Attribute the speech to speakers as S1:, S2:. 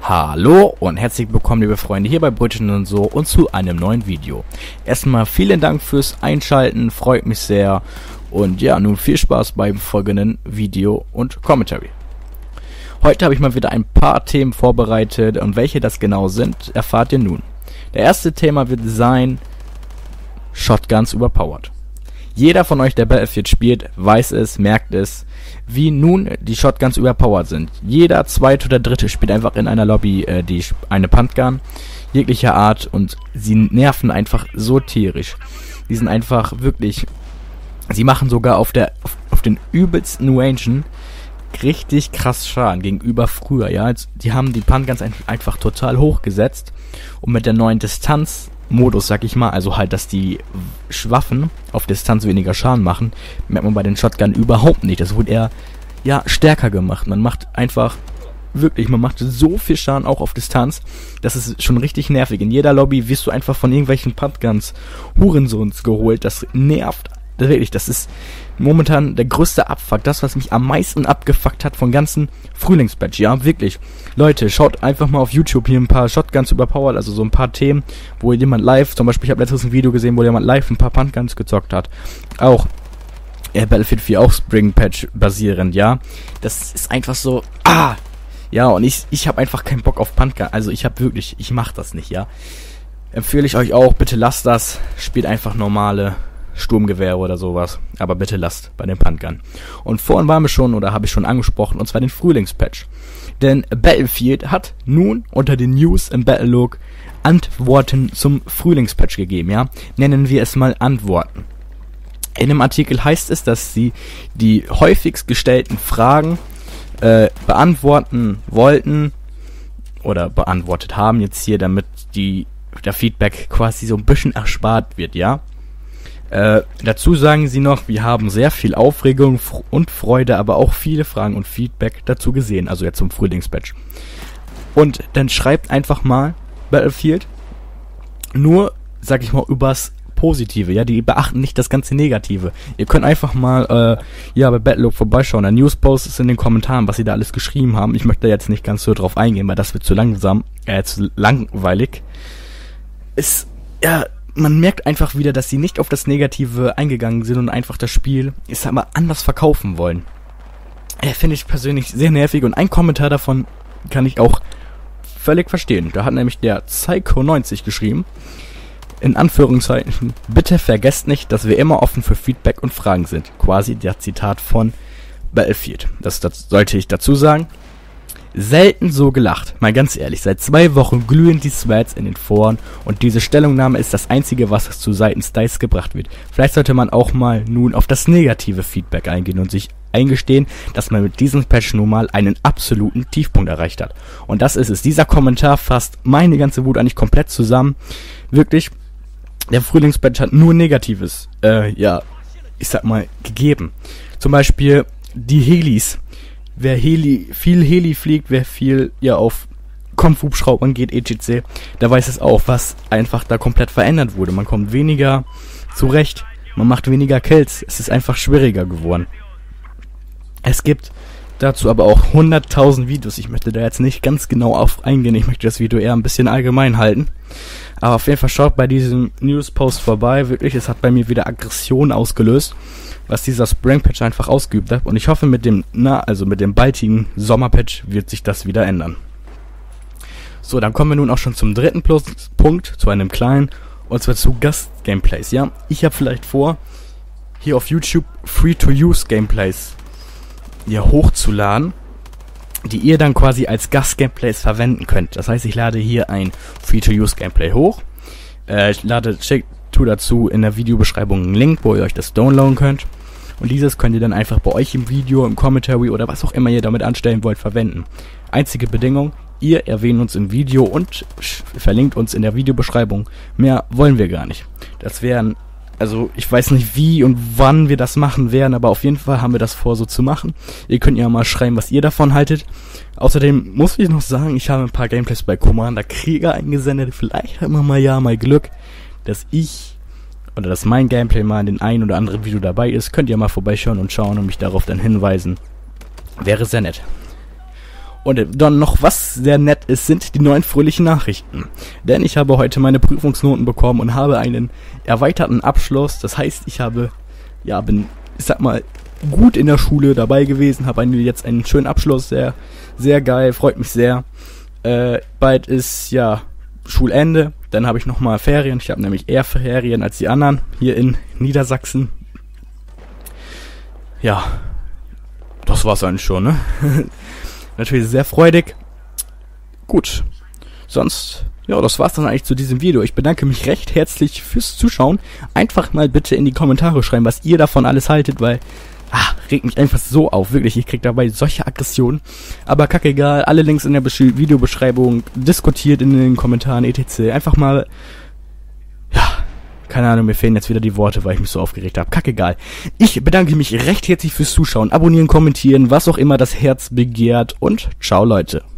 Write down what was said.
S1: Hallo und herzlich willkommen, liebe Freunde, hier bei Brötchen und so und zu einem neuen Video. Erstmal vielen Dank fürs Einschalten, freut mich sehr und ja, nun viel Spaß beim folgenden Video und Commentary. Heute habe ich mal wieder ein paar Themen vorbereitet und welche das genau sind, erfahrt ihr nun. Der erste Thema wird sein Shotguns überpowered. Jeder von euch, der Battlefield spielt, weiß es, merkt es, wie nun die Shotguns überpowered sind. Jeder zweite oder dritte spielt einfach in einer Lobby eine Puntgun jeglicher Art und sie nerven einfach so tierisch. Die sind einfach wirklich, sie machen sogar auf den übelsten Rangen richtig krass Schaden gegenüber früher. Ja, die haben die Puntguns einfach total hochgesetzt und mit der neuen Distanzmodus, sag ich mal, also halt, dass die Waffen auf Distanz weniger Schaden machen, merkt man bei den Shotgun überhaupt nicht. Das wurde eher, ja, stärker gemacht. Man macht einfach, wirklich, man macht so viel Schaden auch auf Distanz, das ist schon richtig nervig. In jeder Lobby wirst du einfach von irgendwelchen Puntguns Hurensons geholt. Das nervt wirklich. Das ist momentan der größte Abfuck. Das, was mich am meisten abgefuckt hat von ganzen Frühlingspatch. Ja, wirklich. Leute, schaut einfach mal auf YouTube hier ein paar Shotguns überpowered, also so ein paar Themen, wo jemand live, zum Beispiel, ich habe letztens ein Video gesehen, wo jemand live ein paar Puntguns gezockt hat. Auch Battlefield 4 auch Spring Patch basierend, ja. Das ist einfach so, ja, und ich habe einfach keinen Bock auf Puntgun. Also ich mach das nicht, ja. Empfehle ich euch auch, bitte lasst das. Spielt einfach normale Sturmgewehre oder sowas. Aber bitte lasst bei den Puntgun. Und vorhin waren wir schon, oder habe ich schon angesprochen, und zwar den Frühlingspatch. Denn Battlefield hat nun unter den News im Battlelog Antworten zum Frühlingspatch gegeben, ja. Nennen wir es mal Antworten. In dem Artikel heißt es, dass sie die häufigst gestellten Fragen beantworten wollten oder beantwortet haben jetzt hier, damit der Feedback quasi so ein bisschen erspart wird, ja. Dazu sagen sie noch, wir haben sehr viel Aufregung und Freude, aber auch viele Fragen und Feedback dazu gesehen, also jetzt zum Frühlingspatch. Und dann schreibt einfach mal Battlefield nur, sag ich mal, übers Positive, ja, die beachten nicht das ganze Negative. Ihr könnt einfach mal, bei Battlelog vorbeischauen, der Newspost ist in den Kommentaren, was sie da alles geschrieben haben. Ich möchte da jetzt nicht ganz so drauf eingehen, weil das wird zu langweilig. Man merkt einfach wieder, dass sie nicht auf das Negative eingegangen sind und einfach das Spiel, ich sag mal, anders verkaufen wollen. Finde ich persönlich sehr nervig und ein Kommentar davon kann ich auch völlig verstehen. Da hat nämlich der Psycho90 geschrieben, in Anführungszeichen, bitte vergesst nicht, dass wir immer offen für Feedback und Fragen sind. Quasi der Zitat von Battlefield. Das sollte ich dazu sagen. Selten so gelacht. Mal ganz ehrlich, seit 2 Wochen glühen die Sweats in den Foren und diese Stellungnahme ist das einzige, was zu seitens DICE gebracht wird. Vielleicht sollte man auch mal nun auf das negative Feedback eingehen und sich eingestehen, dass man mit diesem Patch nun mal einen absoluten Tiefpunkt erreicht hat. Und das ist es. Dieser Kommentar fasst meine ganze Wut eigentlich komplett zusammen. Wirklich, der Frühlingspatch hat nur Negatives, gegeben. Zum Beispiel die Helis. Wer viel Heli fliegt, wer viel auf Kampfhubschraubern geht, etc., der weiß es auch, was einfach da komplett verändert wurde. Man kommt weniger zurecht, man macht weniger Kills, es ist einfach schwieriger geworden. Es gibt dazu aber auch 100.000 Videos, ich möchte da jetzt nicht ganz genau auf eingehen, ich möchte das Video eher ein bisschen allgemein halten. Aber auf jeden Fall schaut bei diesem Newspost vorbei, wirklich, es hat bei mir wieder Aggression ausgelöst, was dieser Spring Patch einfach ausgeübt hat. Und ich hoffe, mit dem baldigen Sommerpatch wird sich das wieder ändern. So, dann kommen wir nun auch schon zum dritten Punkt, zu einem kleinen, und zwar zu Gast-Gameplays, ja. Ich habe vielleicht vor, hier auf YouTube Free-to-Use-Gameplays hier hochzuladen, die ihr dann quasi als Gast-Gameplays verwenden könnt. Das heißt, ich lade hier ein Free-to-Use-Gameplay hoch, tu dazu in der Videobeschreibung einen Link, wo ihr euch das downloaden könnt. Und dieses könnt ihr dann einfach bei euch im Video, im Commentary oder was auch immer ihr damit anstellen wollt, verwenden. Einzige Bedingung, ihr erwähnt uns im Video und verlinkt uns in der Videobeschreibung. Mehr wollen wir gar nicht. Das wären, also ich weiß nicht wie und wann wir das machen werden, aber auf jeden Fall haben wir das vor, so zu machen. Ihr könnt ja mal schreiben, was ihr davon haltet. Außerdem muss ich noch sagen, ich habe ein paar Gameplays bei Commander Krieger eingesendet. Vielleicht hat man mal Glück, dass mein Gameplay mal in den ein oder anderen Video dabei ist. Könnt ihr mal vorbeischauen und schauen und mich darauf dann hinweisen. Wäre sehr nett. Und dann noch, was sehr nett ist, sind die neuen fröhlichen Nachrichten. Denn ich habe heute meine Prüfungsnoten bekommen und habe einen erweiterten Abschluss. Das heißt, ich bin gut in der Schule dabei gewesen, habe jetzt einen schönen Abschluss, sehr, sehr geil, freut mich sehr. Bald ist, Schulende, dann habe ich nochmal Ferien. Ich habe nämlich eher Ferien als die anderen hier in Niedersachsen. Ja, das war's eigentlich schon, ne? Natürlich sehr freudig. Gut, sonst, das war's dann eigentlich zu diesem Video. Ich bedanke mich recht herzlich fürs Zuschauen. Einfach mal bitte in die Kommentare schreiben, was ihr davon alles haltet, weil, regt mich einfach so auf, wirklich. Ich krieg dabei solche Aggressionen. Aber kackegal, alle Links in der Videobeschreibung, diskutiert in den Kommentaren, etc. Einfach mal, keine Ahnung, mir fehlen jetzt wieder die Worte, weil ich mich so aufgeregt habe. Kackegal. Ich bedanke mich recht herzlich fürs Zuschauen, abonnieren, kommentieren, was auch immer das Herz begehrt und ciao, Leute.